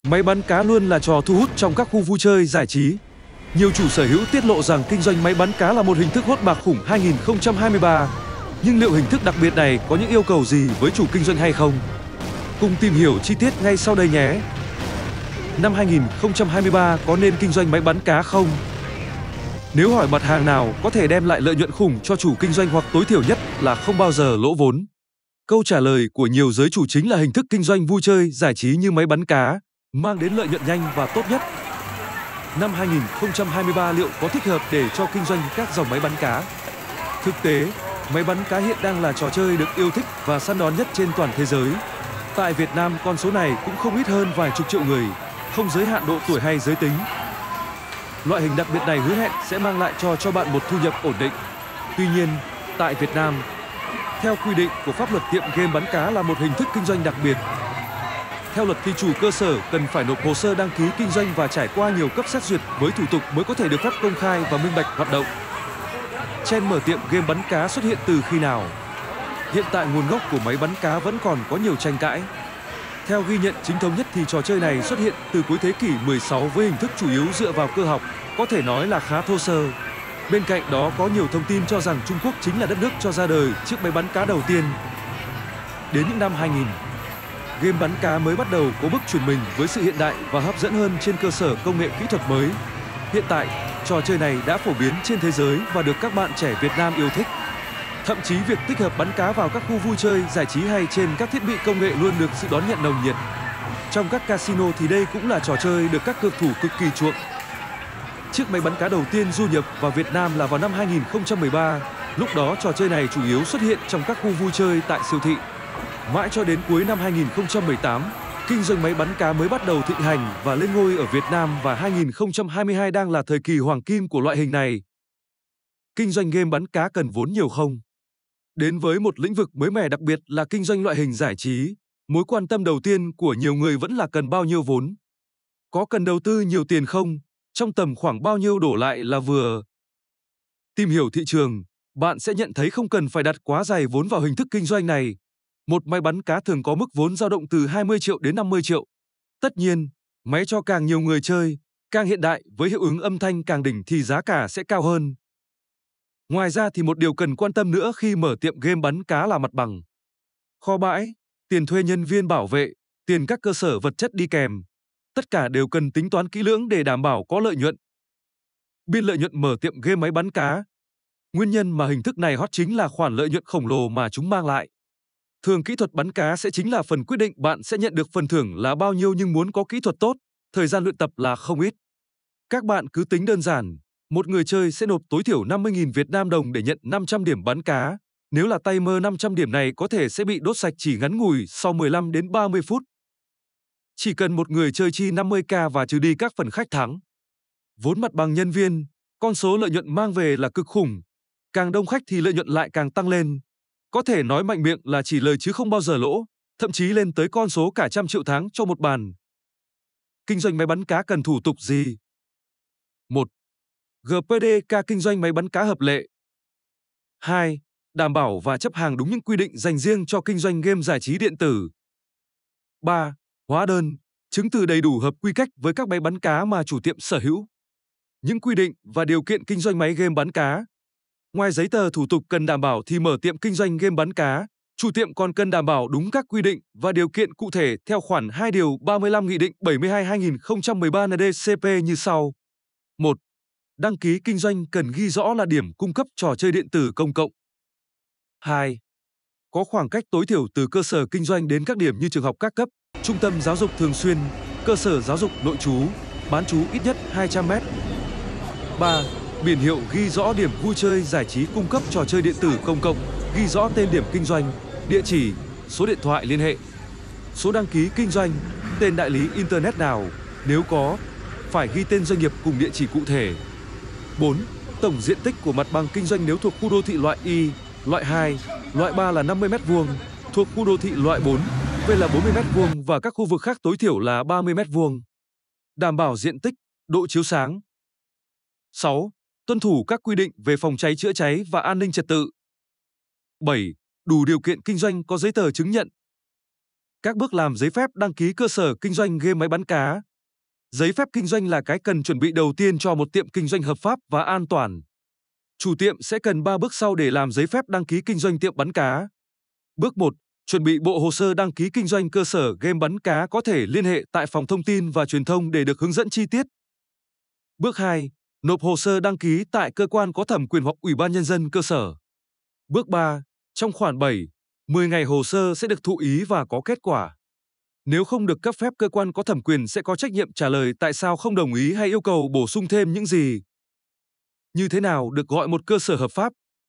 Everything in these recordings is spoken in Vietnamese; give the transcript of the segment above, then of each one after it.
Máy bắn cá luôn là trò thu hút trong các khu vui chơi giải trí. Nhiều chủ sở hữu tiết lộ rằng kinh doanh máy bắn cá là một hình thức hốt bạc khủng 2023. Nhưng liệu hình thức đặc biệt này có những yêu cầu gì với chủ kinh doanh hay không? Cùng tìm hiểu chi tiết ngay sau đây nhé! Năm 2023 có nên kinh doanh máy bắn cá không? Nếu hỏi mặt hàng nào có thể đem lại lợi nhuận khủng cho chủ kinh doanh hoặc tối thiểu nhất là không bao giờ lỗ vốn? Câu trả lời của nhiều giới chủ chính là hình thức kinh doanh vui chơi, giải trí như máy bắn cá, mang đến lợi nhuận nhanh và tốt nhất. Năm 2023 liệu có thích hợp để cho kinh doanh các dòng máy bắn cá? Thực tế, máy bắn cá hiện đang là trò chơi được yêu thích và săn đón nhất trên toàn thế giới. Tại Việt Nam, con số này cũng không ít hơn vài chục triệu người, không giới hạn độ tuổi hay giới tính. Loại hình đặc biệt này hứa hẹn sẽ mang lại cho bạn một thu nhập ổn định. Tuy nhiên, tại Việt Nam, theo quy định của pháp luật, tiệm game bắn cá là một hình thức kinh doanh đặc biệt. Theo luật thì chủ cơ sở cần phải nộp hồ sơ đăng ký kinh doanh và trải qua nhiều cấp xét duyệt với thủ tục mới có thể được phép công khai và minh bạch hoạt động. Trend mở tiệm game bắn cá xuất hiện từ khi nào? Hiện tại nguồn gốc của máy bắn cá vẫn còn có nhiều tranh cãi. Theo ghi nhận chính thống nhất thì trò chơi này xuất hiện từ cuối thế kỷ 16 với hình thức chủ yếu dựa vào cơ học, có thể nói là khá thô sơ. Bên cạnh đó có nhiều thông tin cho rằng Trung Quốc chính là đất nước cho ra đời chiếc máy bắn cá đầu tiên. Đến những năm 2000, game bắn cá mới bắt đầu có bước chuyển mình với sự hiện đại và hấp dẫn hơn trên cơ sở công nghệ kỹ thuật mới. Hiện tại, trò chơi này đã phổ biến trên thế giới và được các bạn trẻ Việt Nam yêu thích. Thậm chí việc tích hợp bắn cá vào các khu vui chơi, giải trí hay trên các thiết bị công nghệ luôn được sự đón nhận nồng nhiệt. Trong các casino thì đây cũng là trò chơi được các cược thủ cực kỳ chuộng. Chiếc máy bắn cá đầu tiên du nhập vào Việt Nam là vào năm 2013. Lúc đó trò chơi này chủ yếu xuất hiện trong các khu vui chơi tại siêu thị. Mãi cho đến cuối năm 2018, kinh doanh máy bắn cá mới bắt đầu thịnh hành và lên ngôi ở Việt Nam, và 2022 đang là thời kỳ hoàng kim của loại hình này. Kinh doanh game bắn cá cần vốn nhiều không? Đến với một lĩnh vực mới mẻ, đặc biệt là kinh doanh loại hình giải trí, mối quan tâm đầu tiên của nhiều người vẫn là cần bao nhiêu vốn. Có cần đầu tư nhiều tiền không? Trong tầm khoảng bao nhiêu đổ lại là vừa? Tìm hiểu thị trường, bạn sẽ nhận thấy không cần phải đặt quá dày vốn vào hình thức kinh doanh này. Một máy bắn cá thường có mức vốn dao động từ 20 triệu đến 50 triệu. Tất nhiên, máy cho càng nhiều người chơi, càng hiện đại với hiệu ứng âm thanh càng đỉnh thì giá cả sẽ cao hơn. Ngoài ra thì một điều cần quan tâm nữa khi mở tiệm game bắn cá là mặt bằng. Kho bãi, tiền thuê nhân viên bảo vệ, tiền các cơ sở vật chất đi kèm. Tất cả đều cần tính toán kỹ lưỡng để đảm bảo có lợi nhuận. Biên lợi nhuận mở tiệm game máy bắn cá. Nguyên nhân mà hình thức này hot chính là khoản lợi nhuận khổng lồ mà chúng mang lại. Thường kỹ thuật bắn cá sẽ chính là phần quyết định bạn sẽ nhận được phần thưởng là bao nhiêu, nhưng muốn có kỹ thuật tốt, thời gian luyện tập là không ít. Các bạn cứ tính đơn giản, một người chơi sẽ nộp tối thiểu 50.000 Việt Nam đồng để nhận 500 điểm bắn cá. Nếu là timer, 500 điểm này có thể sẽ bị đốt sạch chỉ ngắn ngủi sau 15 đến 30 phút. Chỉ cần một người chơi chi 50k và trừ đi các phần khách thắng. Vốn mặt bằng nhân viên, con số lợi nhuận mang về là cực khủng. Càng đông khách thì lợi nhuận lại càng tăng lên. Có thể nói mạnh miệng là chỉ lời chứ không bao giờ lỗ, thậm chí lên tới con số cả trăm triệu tháng cho một bàn. Kinh doanh máy bắn cá cần thủ tục gì? 1. GPDK kinh doanh máy bắn cá hợp lệ. 2. Đảm bảo và chấp hành đúng những quy định dành riêng cho kinh doanh game giải trí điện tử. 3. Hóa đơn, chứng từ đầy đủ hợp quy cách với các máy bắn cá mà chủ tiệm sở hữu. Những quy định và điều kiện kinh doanh máy game bắn cá. Ngoài giấy tờ thủ tục cần đảm bảo thì mở tiệm kinh doanh game bắn cá, chủ tiệm còn cần đảm bảo đúng các quy định và điều kiện cụ thể theo khoản 2 điều 35 Nghị định 72/2013 NDCP như sau. 1. Đăng ký kinh doanh cần ghi rõ là điểm cung cấp trò chơi điện tử công cộng. 2. Có khoảng cách tối thiểu từ cơ sở kinh doanh đến các điểm như trường học các cấp, trung tâm giáo dục thường xuyên, cơ sở giáo dục nội trú, bán trú ít nhất 200 m. 3. Biển hiệu ghi rõ điểm vui chơi giải trí cung cấp trò chơi điện tử công cộng, ghi rõ tên điểm kinh doanh, địa chỉ, số điện thoại liên hệ, số đăng ký kinh doanh, tên đại lý Internet nào, nếu có, phải ghi tên doanh nghiệp cùng địa chỉ cụ thể. 4. Tổng diện tích của mặt bằng kinh doanh nếu thuộc khu đô thị loại Y, loại 2, loại 3 là 50 m², thuộc khu đô thị loại 4, V là 40 m² và các khu vực khác tối thiểu là 30 m². Đảm bảo diện tích, độ chiếu sáng. 6. Tuân thủ các quy định về phòng cháy chữa cháy và an ninh trật tự. 7. Đủ điều kiện kinh doanh có giấy tờ chứng nhận. Các bước làm giấy phép đăng ký cơ sở kinh doanh game máy bắn cá. Giấy phép kinh doanh là cái cần chuẩn bị đầu tiên cho một tiệm kinh doanh hợp pháp và an toàn. Chủ tiệm sẽ cần 3 bước sau để làm giấy phép đăng ký kinh doanh tiệm bắn cá. Bước 1. Chuẩn bị bộ hồ sơ đăng ký kinh doanh cơ sở game bắn cá, có thể liên hệ tại phòng thông tin và truyền thông để được hướng dẫn chi tiết. Bước 2. Nộp hồ sơ đăng ký tại cơ quan có thẩm quyền hoặc Ủy ban Nhân dân cơ sở. Bước 3. Trong khoảng 7, 10 ngày hồ sơ sẽ được thụ ý và có kết quả. Nếu không được cấp phép, cơ quan có thẩm quyền sẽ có trách nhiệm trả lời tại sao không đồng ý hay yêu cầu bổ sung thêm những gì. Như thế nào được gọi một cơ sở hợp pháp?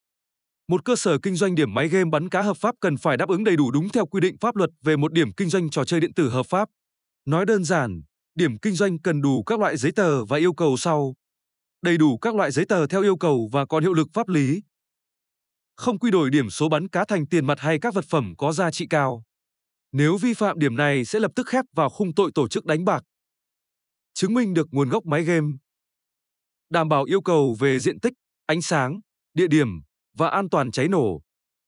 Một cơ sở kinh doanh điểm máy game bắn cá hợp pháp cần phải đáp ứng đầy đủ đúng theo quy định pháp luật về một điểm kinh doanh trò chơi điện tử hợp pháp. Nói đơn giản, điểm kinh doanh cần đủ các loại giấy tờ và yêu cầu sau. Đầy đủ các loại giấy tờ theo yêu cầu và còn hiệu lực pháp lý. Không quy đổi điểm số bắn cá thành tiền mặt hay các vật phẩm có giá trị cao. Nếu vi phạm điểm này sẽ lập tức khép vào khung tội tổ chức đánh bạc. Chứng minh được nguồn gốc máy game. Đảm bảo yêu cầu về diện tích, ánh sáng, địa điểm và an toàn cháy nổ.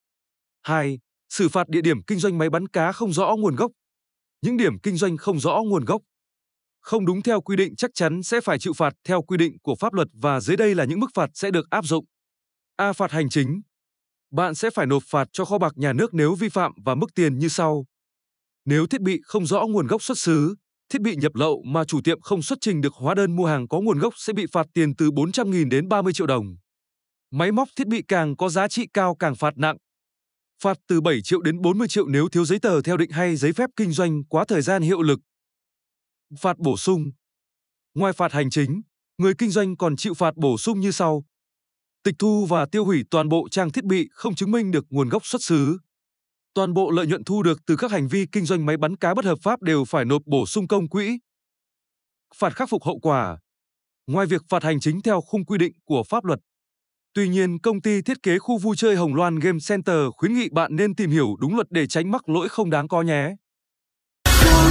2. Xử phạt địa điểm kinh doanh máy bắn cá không rõ nguồn gốc. Những điểm kinh doanh không rõ nguồn gốc, không đúng theo quy định chắc chắn sẽ phải chịu phạt theo quy định của pháp luật, và dưới đây là những mức phạt sẽ được áp dụng. A. Phạt hành chính. Bạn sẽ phải nộp phạt cho kho bạc nhà nước nếu vi phạm, và mức tiền như sau. Nếu thiết bị không rõ nguồn gốc xuất xứ, thiết bị nhập lậu mà chủ tiệm không xuất trình được hóa đơn mua hàng có nguồn gốc sẽ bị phạt tiền từ 400.000 đến 30 triệu đồng. Máy móc thiết bị càng có giá trị cao càng phạt nặng. Phạt từ 7 triệu đến 40 triệu nếu thiếu giấy tờ theo định hay giấy phép kinh doanh quá thời gian hiệu lực. Phạt bổ sung. Ngoài phạt hành chính, người kinh doanh còn chịu phạt bổ sung như sau. Tịch thu và tiêu hủy toàn bộ trang thiết bị không chứng minh được nguồn gốc xuất xứ. Toàn bộ lợi nhuận thu được từ các hành vi kinh doanh máy bắn cá bất hợp pháp đều phải nộp bổ sung công quỹ. Phạt khắc phục hậu quả. Ngoài việc phạt hành chính theo khung quy định của pháp luật, tuy nhiên công ty thiết kế khu vui chơi Hồng Loan Game Center khuyến nghị bạn nên tìm hiểu đúng luật để tránh mắc lỗi không đáng có nhé.